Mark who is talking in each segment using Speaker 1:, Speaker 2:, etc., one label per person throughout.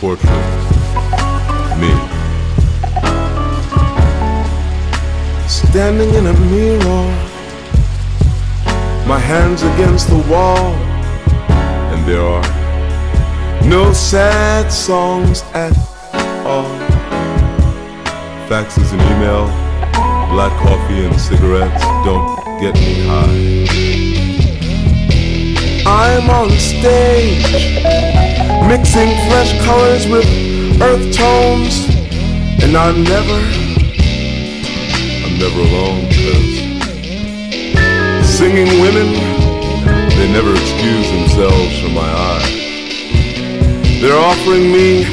Speaker 1: portrait. Me. Standing in a mirror, my hands against the wall, and there are no sad songs at all. Faxes and email, black coffee and cigarettes don't get me high. I'm on stage, mixing flesh colors with earth tones, and I'm never alone, 'cause singing women, they never excuse themselves from my eyes. They're offering me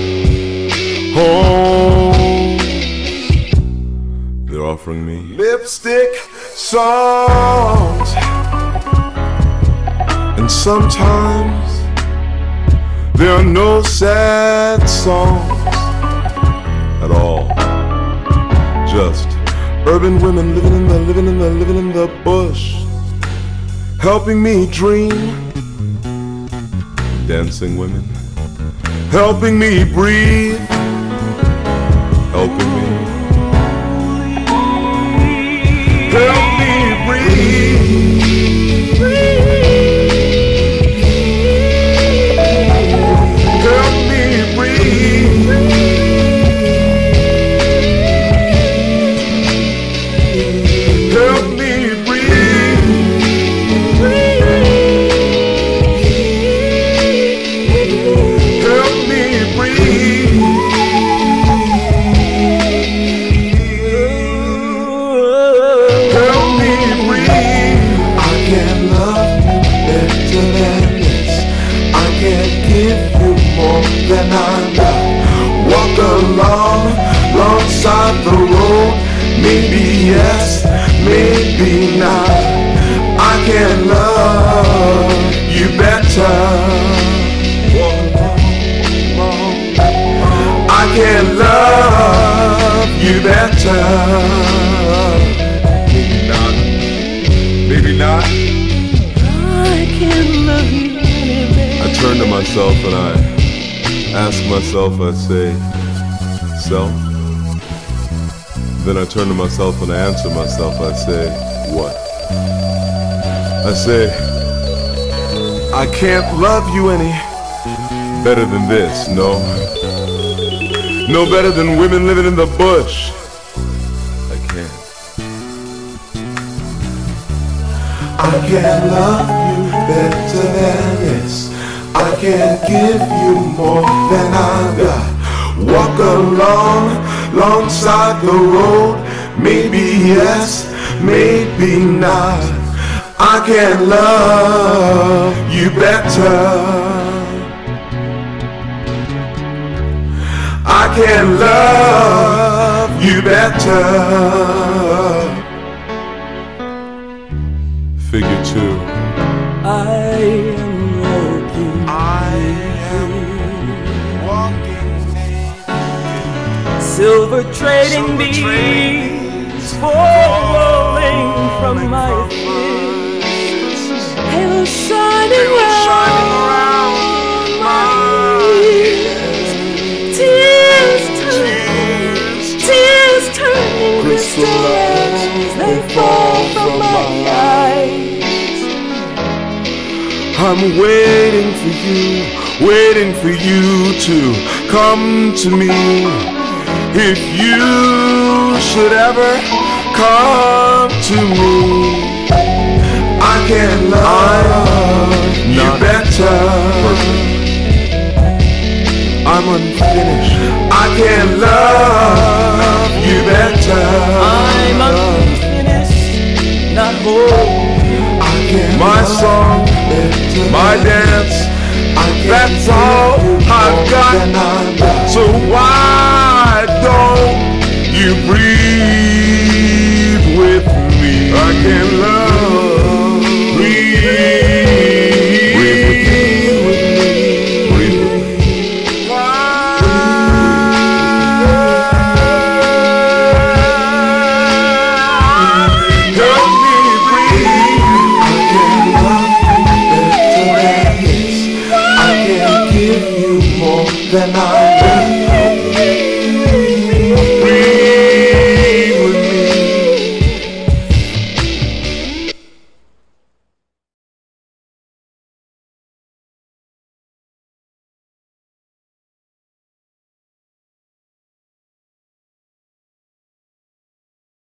Speaker 1: home. They're offering me lipstick songs. And sometimes there are no sad songs at all. Just urban women living in the bush, helping me dream. Dancing women, helping me breathe, helping me, help me breathe. Help me breathe. Help me breathe. Help me breathe. Help me breathe. I can't love you better than this. I can't give you more than I got. Walk alongside the road. Maybe yes, maybe not. I can love you better. I can love you better. Maybe not. Maybe not.
Speaker 2: I can love you better.
Speaker 1: I turn to myself and I ask myself, I say, self. Then I turn to myself and I answer myself, I say, what? I say, I can't love you any better than this, no. No better than women living in the bush. I can't. I can't love you better than this. I can't give you more than I got. Walk alongside the road. Maybe yes, maybe not. I can love you better. I can love you better. Figure 2.
Speaker 2: I am walking. Silver trading beads falling from my face. Halo shining around my ears. Tears turning crystal as they fall from my eyes.
Speaker 1: I'm waiting for you to come to me. If you should ever come to me, I can love you better. I'm unfinished. I can love you better.
Speaker 2: I'm unfinished, not whole.
Speaker 1: My song, my dance, that's all I've got. So why don't you breathe with me? I can love, breathe with me. Breathe with me. Help me breathe. I can love you better than this. I can give you more
Speaker 2: night.